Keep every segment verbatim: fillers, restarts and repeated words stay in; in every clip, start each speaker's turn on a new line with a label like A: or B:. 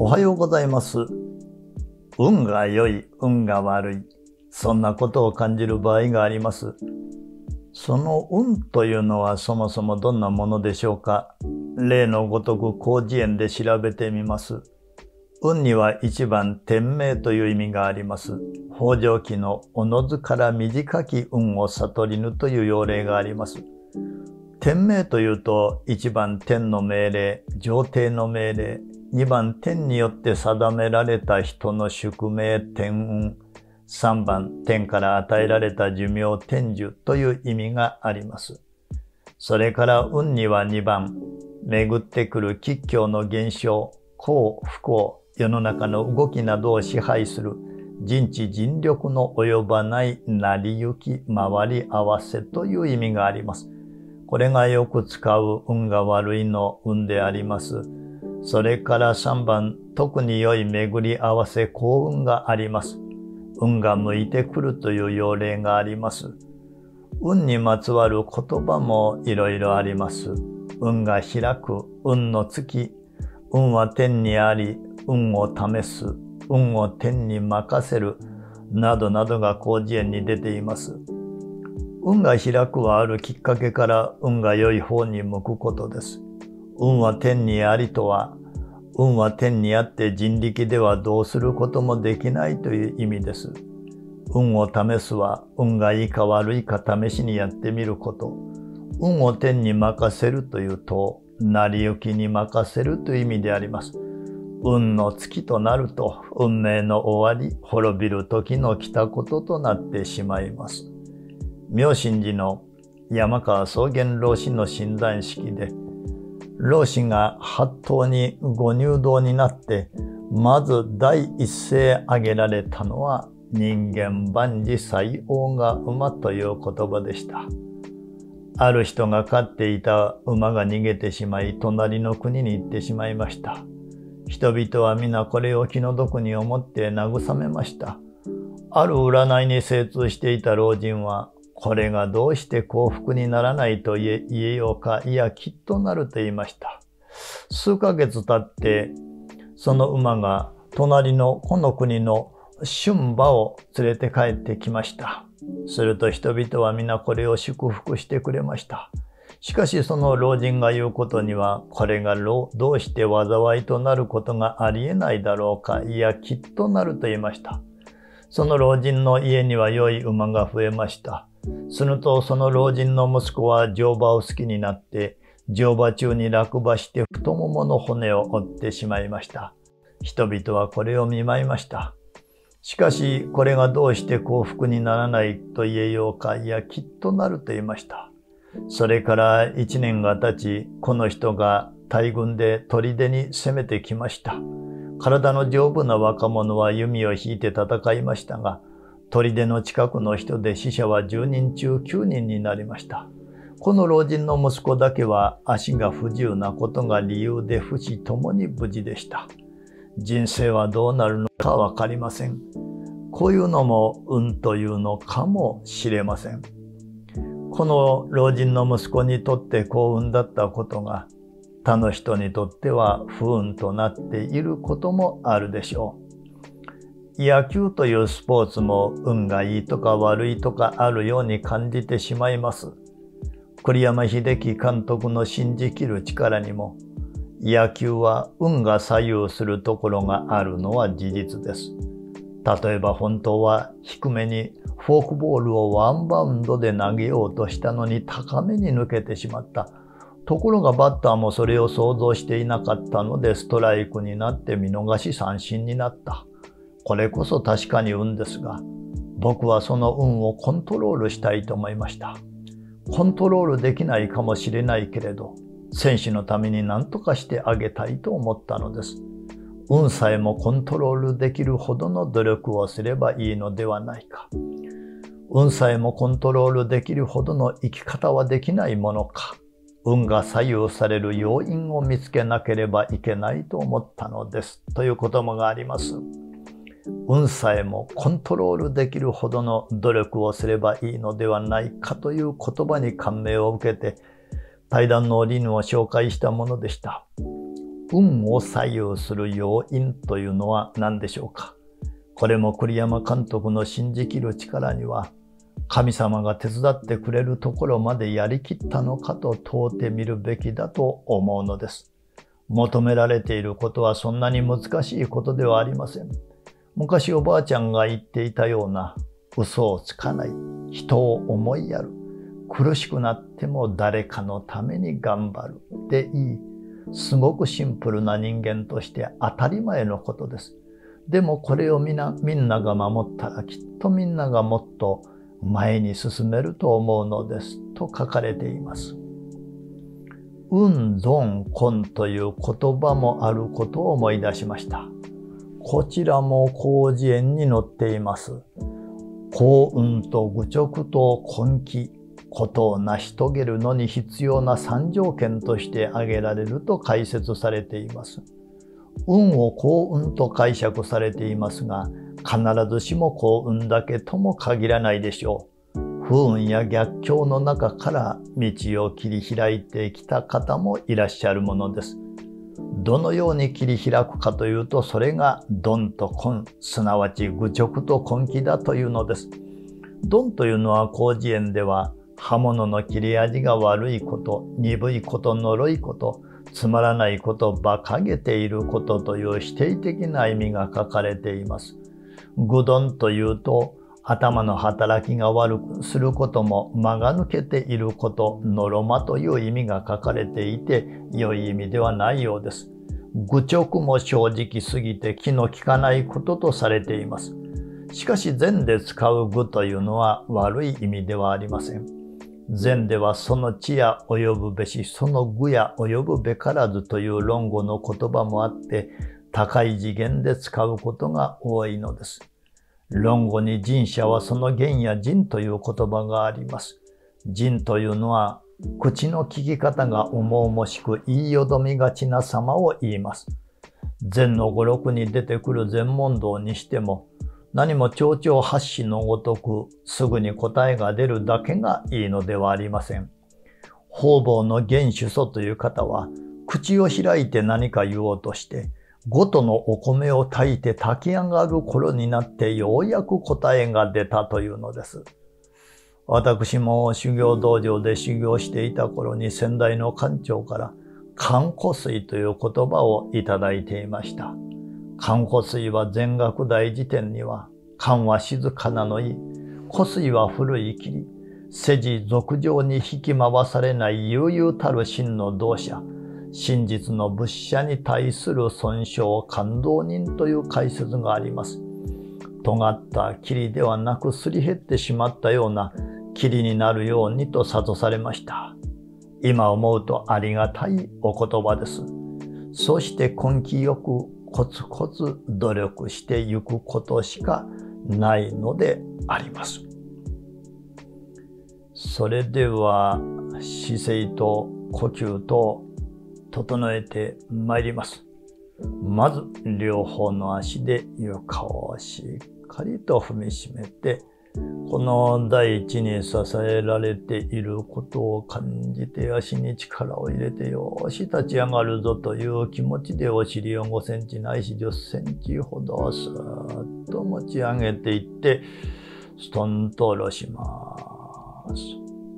A: おはようございます。運が良い、運が悪い、そんなことを感じる場合があります。その運というのはそもそもどんなものでしょうか。例のごとく広辞苑で調べてみます。運には一番天命という意味があります。北条記のおのずから短き運を悟りぬという要令があります。天命というと一番天の命令、上帝の命令、二番天によって定められた人の宿命天運、三番天から与えられた寿命天寿という意味があります。それから運には二番、巡ってくる吉凶の現象、幸不幸、世の中の動きなどを支配する人知人力の及ばない成り行き回り合わせという意味があります。これがよく使う運が悪いの運であります。それから三番、特に良い巡り合わせ幸運があります。運が向いてくるという要令があります。運にまつわる言葉もいろいろあります。運が開く、運の月、運は天にあり、運を試す、運を天に任せる、などなどが広辞苑に出ています。運が開くはあるきっかけから運が良い方に向くことです。運は天にありとは、運は天にあって人力ではどうすることもできないという意味です。運を試すは、運がいいか悪いか試しにやってみること。運を天に任せるというと、成り行きに任せるという意味であります。運の月となると、運命の終わり、滅びる時の来たこととなってしまいます。妙心寺の山川宗玄老師の親鸞式で、老師が八頭にご入道になって、まず第一声挙げられたのは、人間万事最大が馬という言葉でした。ある人が飼っていた馬が逃げてしまい、隣の国に行ってしまいました。人々は皆これを気の毒に思って慰めました。ある占いに精通していた老人は、これがどうして幸福にならないと言え、言えようか、いや、きっとなると言いました。数ヶ月経って、その馬が隣のこの国の春馬を連れて帰ってきました。すると人々は皆これを祝福してくれました。しかしその老人が言うことには、これがどうして災いとなることがありえないだろうか、いや、きっとなると言いました。その老人の家には良い馬が増えました。するとその老人の息子は乗馬を好きになって、乗馬中に落馬して太ももの骨を折ってしまいました。人々はこれを見舞いました。しかしこれがどうして幸福にならないと言えようか、いや、きっとなると言いました。それから一年が経ち、この人が大軍で砦に攻めてきました。体の丈夫な若者は弓を引いて戦いましたが、砦の近くの人で死者はじゅうにん中きゅうにんになりました。この老人の息子だけは足が不自由なことが理由で父子ともに無事でした。人生はどうなるのかわかりません。こういうのも運というのかもしれません。この老人の息子にとって幸運だったことが、他の人にとっては不運となっていることもあるでしょう。野球というスポーツも運がいいとか悪いとかあるように感じてしまいます。栗山英樹監督の信じきる力にも、野球は運が左右するところがあるのは事実です。例えば本当は低めにフォークボールをワンバウンドで投げようとしたのに高めに抜けてしまった。ところがバッターもそれを想像していなかったのでストライクになって見逃し三振になった。これこそ確かに運ですが、僕はその運をコントロールしたいと思いました。コントロールできないかもしれないけれど、選手のために何とかしてあげたいと思ったのです。運さえもコントロールできるほどの努力をすればいいのではないか。運さえもコントロールできるほどの生き方はできないものか。運が左右される要因を見つけなければいけないと思ったのです。という言葉があります。運さえもコントロールできるほどの努力をすればいいのではないかという言葉に感銘を受けて、対談の理念を紹介したものでした。 運を左右する要因というのは何でしょうか。これも栗山監督の信じきる力には、神様が手伝ってくれるところまでやりきったのかと問うてみるべきだと思うのです。求められていることはそんなに難しいことではありません。昔おばあちゃんが言っていたような、嘘をつかない、人を思いやる、苦しくなっても誰かのために頑張るでいい、すごくシンプルな人間として当たり前のことです。でもこれをみんな、みんなが守ったらきっとみんながもっと前に進めると思うのですと書かれています。運存根という言葉もあることを思い出しました。こちらも広辞苑に載っています。幸運と愚直と根気、ことを成し遂げるのに必要な三条件として挙げられると解説されています。運を幸運と解釈されていますが、必ずしも幸運だけとも限らないでしょう。不運や逆境の中から道を切り開いてきた方もいらっしゃるものです。どのように切り開くかというと、それが鈍と根、すなわち愚直と根気だというのです。鈍というのは広辞苑では、刃物の切れ味が悪いこと、鈍いこと、呪いこと、つまらないこと、馬鹿げていることという否定的な意味が書かれています。愚鈍というと、頭の働きが悪くすることも間が抜けていること、のろまという意味が書かれていて、良い意味ではないようです。愚直も正直すぎて気の利かないこととされています。しかし禅で使う愚というのは悪い意味ではありません。禅ではその知や及ぶべし、その愚や及ぶべからずという論語の言葉もあって、高い次元で使うことが多いのです。論語に人者はその言や人という言葉があります。人というのは、口の聞き方が重々しく言いよどみがちな様を言います。禅の語録に出てくる禅問答にしても、何も丁々発止のごとくすぐに答えが出るだけがいいのではありません。方々の元首祖という方は、口を開いて何か言おうとして、ごとのお米を炊いて炊き上がる頃になってようやく答えが出たというのです。私も修行道場で修行していた頃に先代の館長から観古水という言葉をいただいていました。観古水は全学大辞典には、観は静かなの意、古水は古い霧、世事俗情に引き回されない悠々たる真の道者、真実の仏者に対する尊称感動人という解説があります。尖った霧ではなくすり減ってしまったような霧になるようにと諭されました。今思うとありがたいお言葉です。そして根気よくコツコツ努力してゆくことしかないのであります。それでは姿勢と呼吸と整えてまいります。まず両方の足で床をしっかりと踏みしめて、この大地に支えられていることを感じて足に力を入れて、よーし立ち上がるぞという気持ちでお尻をごセンチないしじゅっセンチほどスーッと持ち上げていって、ストンと下ろします。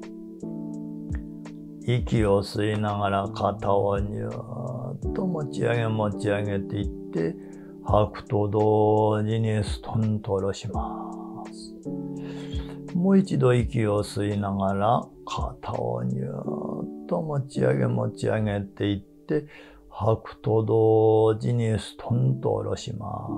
A: 息を吸いながら肩をニューッと持ち上げ持ち上げていって、吐くと同時にストンと下ろします。もう一度息を吸いながら肩をニューッと持ち上げ持ち上げていって、吐くと同時にストンと下ろします。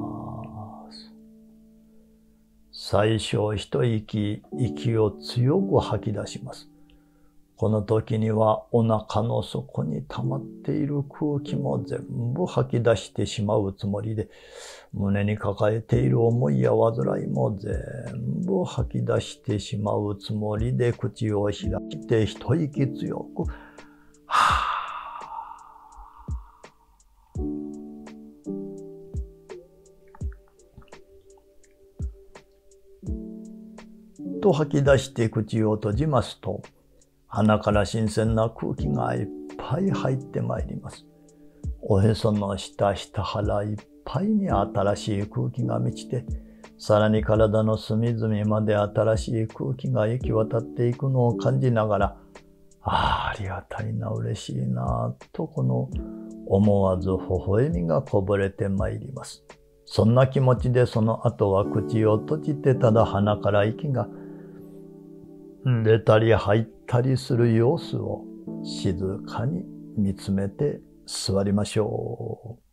A: 最初一息、息を強く吐き出します。この時にはお腹の底に溜まっている空気も全部吐き出してしまうつもりで、胸に抱えている思いや煩いも全部吐き出してしまうつもりで、口を開いて一息強く、はぁと吐き出して口を閉じますと、鼻から新鮮な空気がいっぱい入ってまいります。 おへその下、下腹いっぱいに新しい空気が満ちて、さらに体の隅々まで新しい空気が行き渡っていくのを感じながら、ああ、ありがたいな、嬉しいな、とこの思わず微笑みがこぼれてまいります。そんな気持ちでその後は口を閉じてただ鼻から息が出たり入ったりする様子を静かに見つめて座りましょう。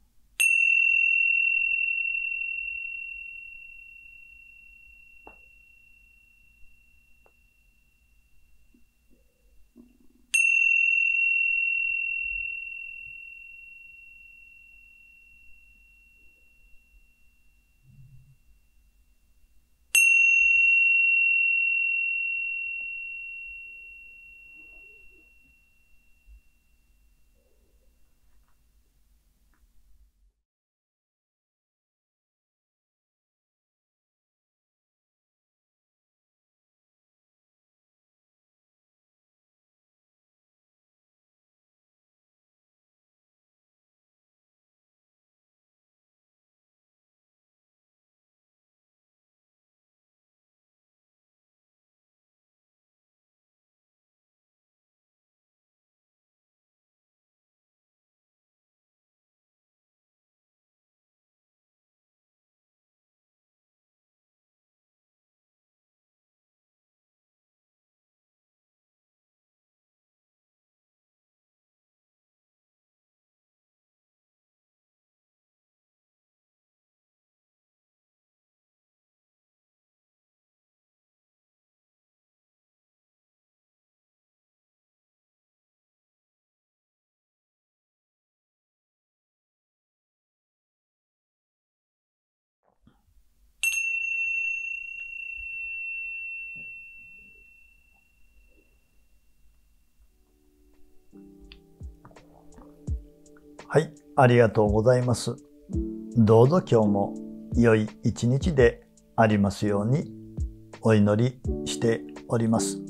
A: はい、ありがとうございます。どうぞ今日も良い一日でありますようにお祈りしております。